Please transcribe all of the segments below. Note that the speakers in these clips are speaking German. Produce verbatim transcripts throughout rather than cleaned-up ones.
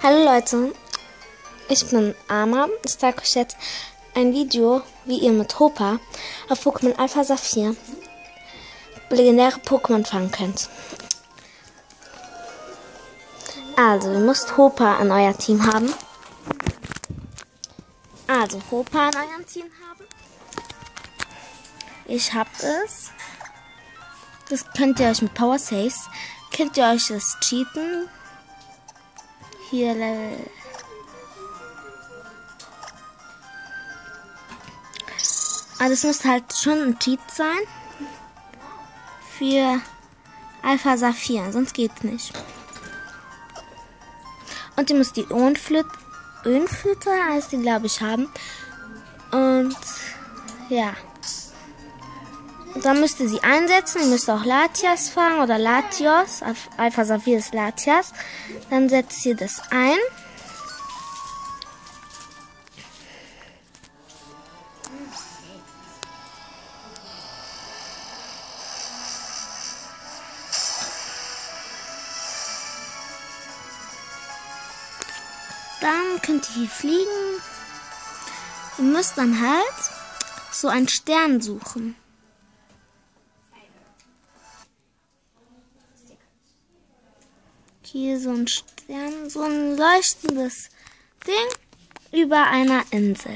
Hallo Leute, ich bin Ama. Ich zeige euch jetzt ein Video, wie ihr mit Hoopa auf Pokémon Alpha Saphir legendäre Pokémon fangen könnt. Also, ihr müsst Hoopa in euer Team haben. Also, Hoopa in eurem Team haben. Ich hab es. Das könnt ihr euch mit Power Saves, könnt ihr euch das cheaten. Hier Level. Aber das muss halt schon ein Cheat sein. Für Alpha Saphir, sonst geht's nicht. Und ihr müsst die Öhnflöte, Öhnflöte heißt die, glaube ich, haben. Und ja. Dann müsst ihr sie einsetzen. Ihr müsst auch Latias fangen oder Latios. Alpha Saphir ist Latias. Dann setzt ihr das ein. Dann könnt ihr hier fliegen. Ihr müsst dann halt so einen Stern suchen. Hier so ein Stern, so ein leuchtendes Ding über einer Insel.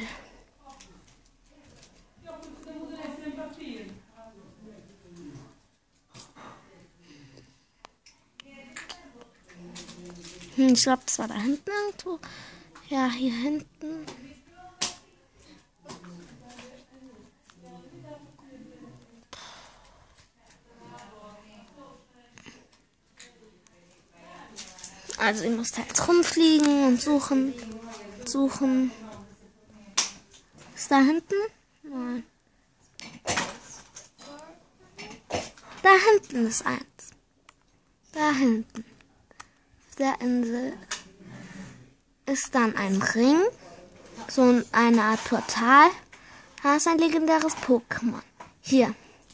Hm, ich glaube, das war da hinten irgendwo. Ja, hier hinten. Also ihr müsst halt rumfliegen und suchen, suchen. Ist da hinten? Nein. Da hinten ist eins. Da hinten. Auf der Insel ist dann ein Ring. So eine Art Portal. Da ist ein legendäres Pokémon. Hier.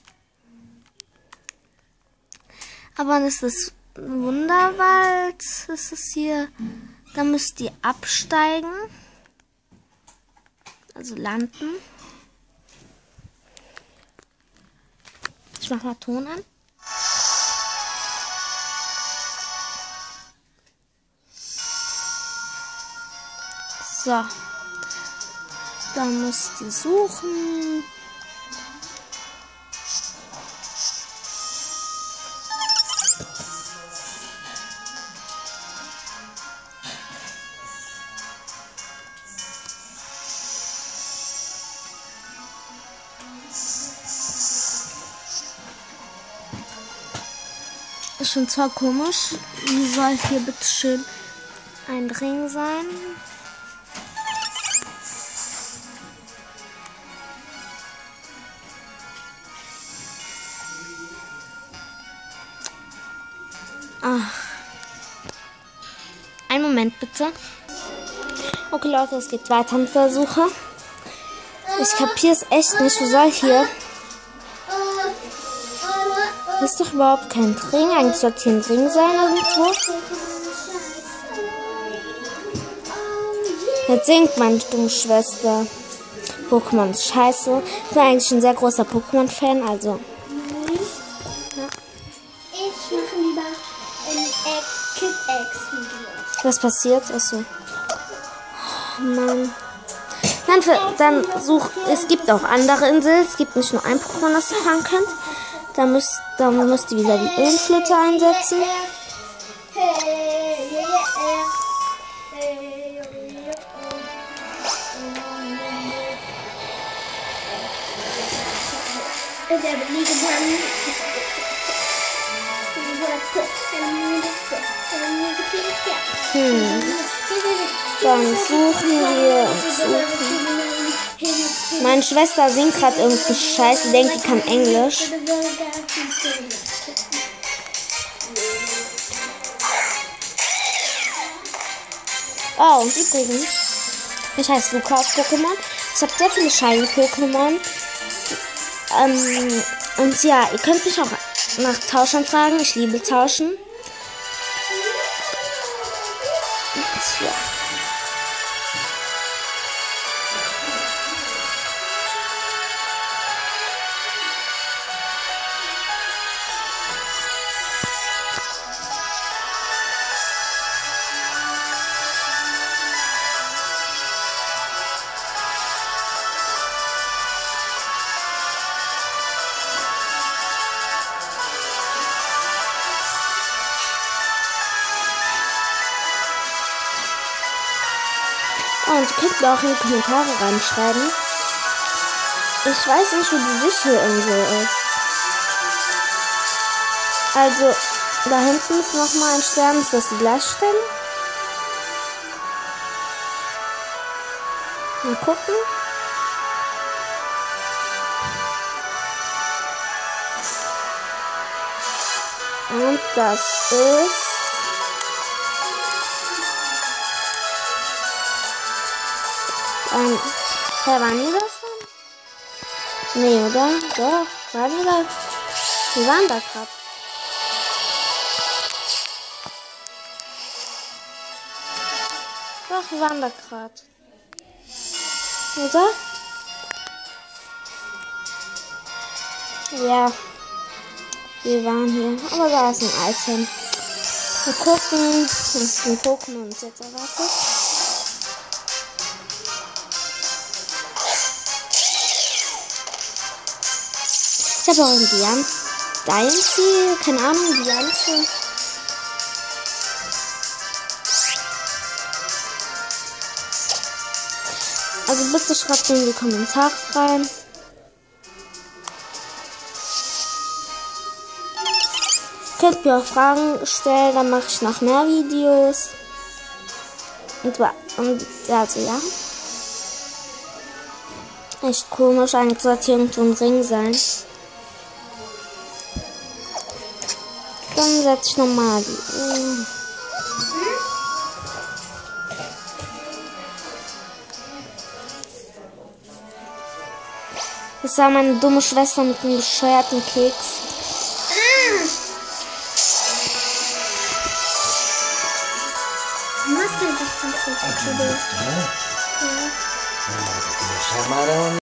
Aber dann ist das Wunderwald, ist es hier. Da müsst ihr absteigen. Also landen. Ich mach mal Ton an. So. Da müsst ihr suchen. Ist schon zwar komisch. Wie soll hier bitte schön ein Ring sein? Ach. Einen Moment bitte. Okay Leute, es geht weiter mit der Suche. Ich kapiere es echt nicht. Wo soll hier? Hier ist doch überhaupt kein Ring. Eigentlich sollte hier ein Ring sein irgendwo. Jetzt singt meine dumme Schwester. Pokémon ist scheiße. Ich bin eigentlich ein sehr großer Pokémon-Fan, also. Ja. Ich mache lieber ein Kid-X-Video. Was passiert? Achso. Mann. Dann, für, dann such. Es gibt auch andere Inseln. Es gibt nicht nur ein Pokémon, das ihr fangen könnt. Da müsst, da müsst ihr wieder die Öhnflöte einsetzen. Hm. Dann suchen wir und suchen. Meine Schwester singt gerade irgendwie Scheiße, denkt, die kann Englisch. Oh, und übrigens, ich heiße Luca auf Pokémon. Ich habe sehr viele Shiny Pokémon. Ähm, und ja, ihr könnt mich auch nach Tauschern fragen. Ich liebe Tauschen. Tja. Und ihr könnt mir auch in die Kommentare reinschreiben. Ich weiß nicht, wo die Sichelinsel ist. Also, da hinten ist nochmal ein Stern. Ist das die Glasstelle? Mal gucken. Und das ist... Ein... Hä, waren die da schon? Nee, oder? Doch, waren die da? Die waren da gerade. Doch, wir waren da gerade. Oder? Ja. Wir waren hier. Aber da ist ein Item. Mal gucken. Das ist ein Pokémon uns jetzt erwartet. Ich habe auch ein Dian Diancie, keine Ahnung, Diancie. Also bitte schreibt mir in die Kommentare rein. Könnt mir auch Fragen stellen, dann mache ich noch mehr Videos. Und, und also ja. Echt komisch, eigentlich sollte hier irgendwo ein Ring sein. Dann setze ich nochmal die. Das war meine dumme Schwester mit einem bescheuerten Keks. Was denn das?